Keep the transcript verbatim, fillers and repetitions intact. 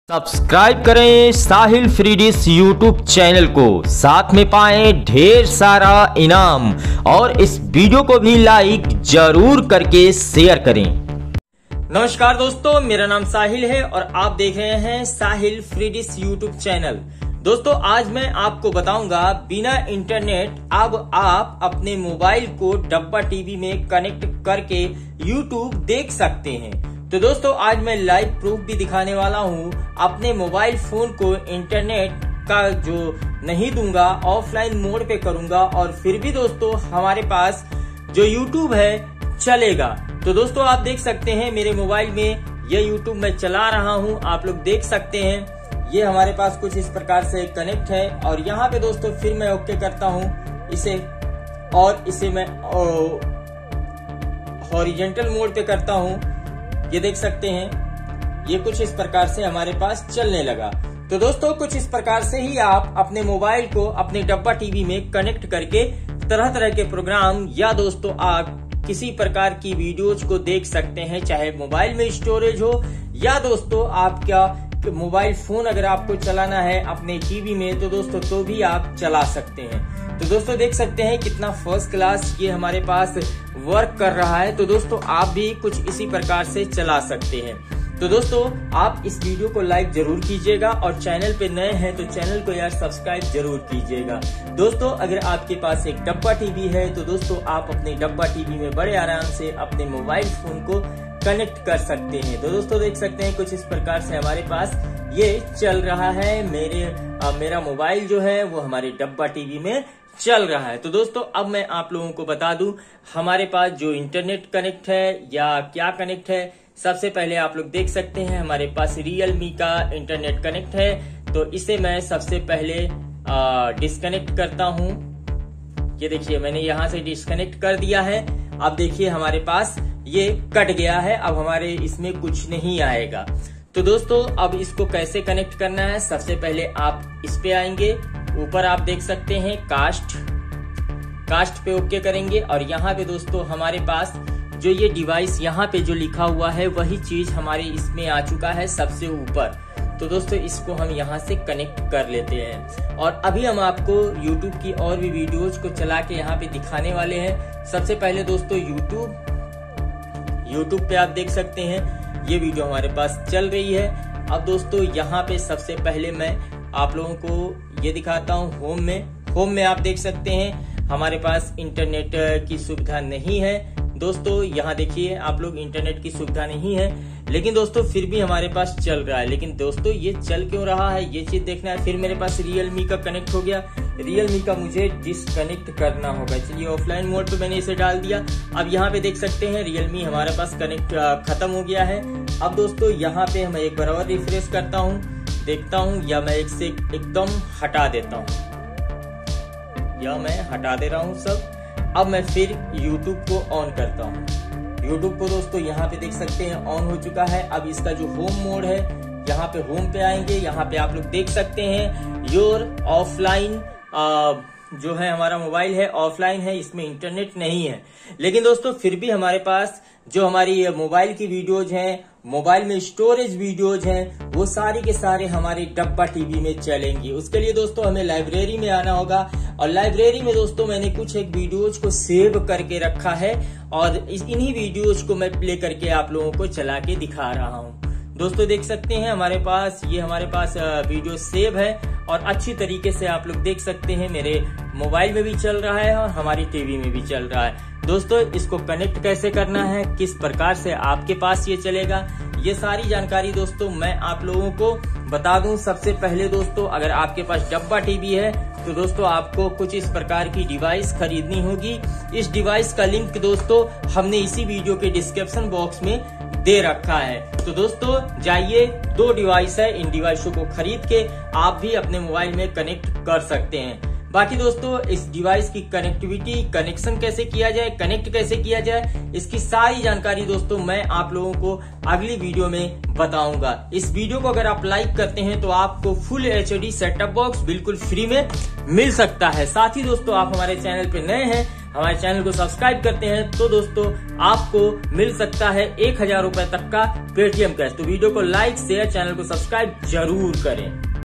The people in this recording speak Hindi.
सब्सक्राइब करें Sahil free dish YouTube channel को, साथ में पाएं ढेर सारा इनाम और इस वीडियो को भी लाइक जरूर करके शेयर करें। नमस्कार दोस्तों, मेरा नाम साहिल है और आप देख रहे हैं Sahil free dish YouTube channel. दोस्तों आज मैं आपको बताऊंगा बिना इंटरनेट अब आप अपने मोबाइल को डब्बा टीवी में कनेक्ट करके यूट्यूब देख सकते हैं। तो दोस्तों आज मैं लाइव प्रूफ भी दिखाने वाला हूँ। अपने मोबाइल फोन को इंटरनेट का जो नहीं दूंगा, ऑफलाइन मोड पे करूंगा और फिर भी दोस्तों हमारे पास जो यूट्यूब है चलेगा। तो दोस्तों आप देख सकते हैं मेरे मोबाइल में ये यूट्यूब मैं चला रहा हूँ, आप लोग देख सकते हैं। ये हमारे पास कुछ इस प्रकार से कनेक्ट है और यहाँ पे दोस्तों फिर मैं ओके करता हूँ इसे और इसे मैं हॉरिजॉन्टल मोड पे करता हूँ। ये देख सकते हैं ये कुछ इस प्रकार से हमारे पास चलने लगा। तो दोस्तों कुछ इस प्रकार से ही आप अपने मोबाइल को अपने डब्बा टीवी में कनेक्ट करके तरह तरह के प्रोग्राम या दोस्तों आप किसी प्रकार की वीडियोज को देख सकते हैं, चाहे मोबाइल में स्टोरेज हो या दोस्तों आप क्या मोबाइल फोन अगर आपको चलाना है अपने टीवी में तो दोस्तों तो भी आप चला सकते हैं। तो दोस्तों देख सकते हैं कितना फर्स्ट क्लास ये हमारे पास वर्क कर रहा है। तो दोस्तों आप भी कुछ इसी प्रकार से चला सकते हैं। तो दोस्तों आप इस वीडियो को लाइक जरूर कीजिएगा और चैनल पे नए हैं तो चैनल को यार सब्सक्राइब जरूर कीजिएगा। दोस्तों अगर आपके पास एक डब्बा टीवी है तो दोस्तों आप अपने डब्बा टीवी में बड़े आराम से अपने मोबाइल फोन को कनेक्ट कर सकते हैं। तो दोस्तों देख सकते हैं कुछ इस प्रकार से हमारे पास ये चल रहा है। मेरे आ, मेरा मोबाइल जो है वो हमारे डब्बा टीवी में चल रहा है। तो दोस्तों अब मैं आप लोगों को बता दूं हमारे पास जो इंटरनेट कनेक्ट है या क्या कनेक्ट है। सबसे पहले आप लोग देख सकते हैं हमारे पास रियलमी का इंटरनेट कनेक्ट है। तो इसे मैं सबसे पहले डिस्कनेक्ट करता हूं। ये देखिए मैंने यहां से डिस्कनेक्ट कर दिया है। अब देखिए हमारे पास ये कट गया है, अब हमारे इसमें कुछ नहीं आएगा। तो दोस्तों अब इसको कैसे कनेक्ट करना है, सबसे पहले आप इस पे आएंगे, ऊपर आप देख सकते हैं कास्ट कास्ट पे ओके करेंगे और यहाँ पे दोस्तों हमारे पास जो ये डिवाइस यहाँ पे जो लिखा हुआ है वही चीज हमारे इसमें आ चुका है सबसे ऊपर। तो दोस्तों इसको हम यहाँ से कनेक्ट कर लेते हैं और अभी हम आपको यूट्यूब की और भी वीडियोज को चला के यहाँ पे दिखाने वाले हैं। सबसे पहले दोस्तों यूट्यूब यूट्यूब पे आप देख सकते हैं ये वीडियो हमारे पास चल रही है। अब दोस्तों यहाँ पे सबसे पहले मैं आप लोगों को ये दिखाता हूँ होम में होम में आप देख सकते हैं हमारे पास इंटरनेट की सुविधा नहीं है। दोस्तों यहाँ देखिए आप लोग इंटरनेट की सुविधा नहीं है, लेकिन दोस्तों फिर भी हमारे पास चल रहा है। लेकिन दोस्तों ये चल क्यों रहा है ये चीज देखना है। फिर मेरे पास रियलमी का कनेक्ट हो गया, रियलमी का मुझे डिसकनेक्ट करना होगा। चलिए ऑफलाइन मोड पे मैंने इसे डाल दिया। अब यहाँ पे देख सकते हैं रियलमी हमारे पास कनेक्ट खत्म हो गया है। अब दोस्तों यहाँ पे मैं एक बार और रिफ्रेश करता हूँ, देखता हूँ या मैं एक से एकदम हटा देता हूँ या मैं हटा दे रहा हूँ सब। अब मैं फिर YouTube को ऑन करता हूँ। YouTube को दोस्तों यहाँ पे देख सकते हैं ऑन हो चुका है। अब इसका जो होम मोड है यहाँ पे होम पे आएंगे, यहाँ पे आप लोग देख सकते हैं योर ऑफलाइन जो है हमारा मोबाइल है ऑफलाइन है, इसमें इंटरनेट नहीं है। लेकिन दोस्तों फिर भी हमारे पास जो हमारी मोबाइल की वीडियोज हैं, मोबाइल में स्टोरेज वीडियोज हैं, वो सारी के सारे हमारे डब्बा टीवी में चलेंगी। उसके लिए दोस्तों हमें लाइब्रेरी में आना होगा और लाइब्रेरी में दोस्तों मैंने कुछ एक वीडियोज को सेव करके रखा है और इन्हीं वीडियोज को मैं प्ले करके आप लोगों को चला के दिखा रहा हूँ। दोस्तों देख सकते हैं हमारे पास ये हमारे पास वीडियो सेव है और अच्छी तरीके से आप लोग देख सकते हैं मेरे मोबाइल में भी चल रहा है और हमारी टीवी में भी चल रहा है। दोस्तों इसको कनेक्ट कैसे करना है, किस प्रकार से आपके पास ये चलेगा, ये सारी जानकारी दोस्तों मैं आप लोगों को बता दूं। सबसे पहले दोस्तों अगर आपके पास डब्बा टीवी है तो दोस्तों आपको कुछ इस प्रकार की डिवाइस खरीदनी होगी। इस डिवाइस का लिंक दोस्तों हमने इसी वीडियो के डिस्क्रिप्शन बॉक्स में दे रखा है। तो दोस्तों जाइए, दो डिवाइस है, इन डिवाइसों को खरीद के आप भी अपने मोबाइल में कनेक्ट कर सकते हैं। बाकी दोस्तों इस डिवाइस की कनेक्टिविटी कनेक्शन कैसे किया जाए, कनेक्ट कैसे किया जाए, इसकी सारी जानकारी दोस्तों मैं आप लोगों को अगली वीडियो में बताऊंगा। इस वीडियो को अगर आप लाइक करते हैं तो आपको फुल एचडी सेटअप बॉक्स बिल्कुल फ्री में मिल सकता है। साथ ही दोस्तों आप हमारे चैनल पे नए हैं हमारे चैनल को सब्सक्राइब करते हैं तो दोस्तों आपको मिल सकता है एक हजार रुपए तक का पेटीएम कैश। तो वीडियो को लाइक शेयर चैनल को सब्सक्राइब जरूर करें।